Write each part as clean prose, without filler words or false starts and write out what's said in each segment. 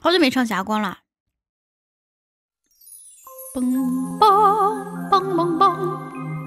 好久没唱霞光了。嘣嘣嘣嘣嘣。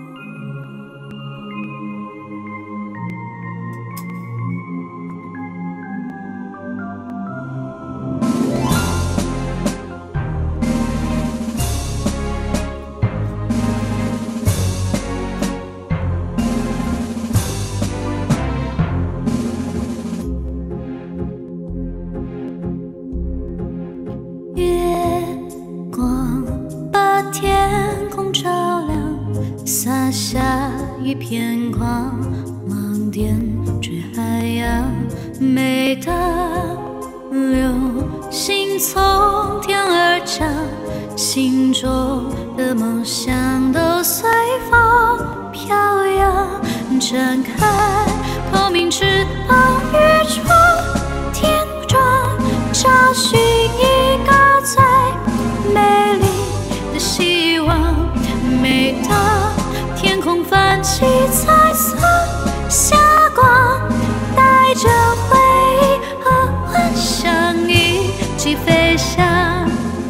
洒下一片光芒，点缀海洋。美的流星从天而降，心中的梦想都随风飘扬。展开透明翅膀，宇宙天转，找寻一个最美丽的希望。美的天空泛起彩色霞光，带着回忆和幻想一起飞翔。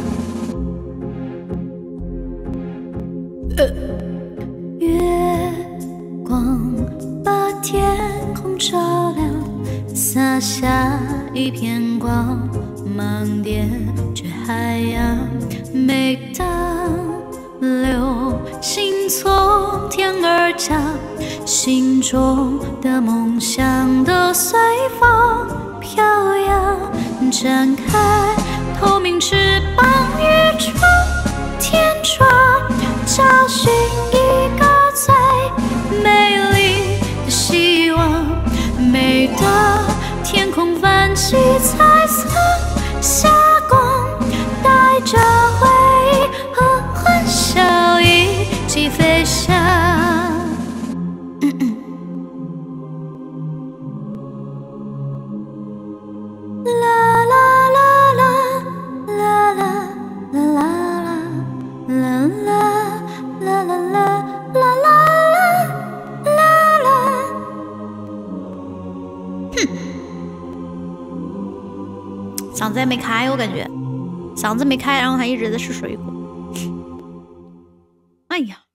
月光把天空照亮，洒下一片光芒，点缀海洋。美的流星从天而降，心中的梦想都随风飘扬。展开透明翅膀，宇宙天转，找寻一个最美丽的希望。美的天空泛起彩色霞光，带着回忆和幻想一起飞翔。啦啦啦啦啦啦啦啦啦啦啦啦啦啦。 嗓子还没开，我感觉嗓子没开，然后还一直在吃水果。哎呀。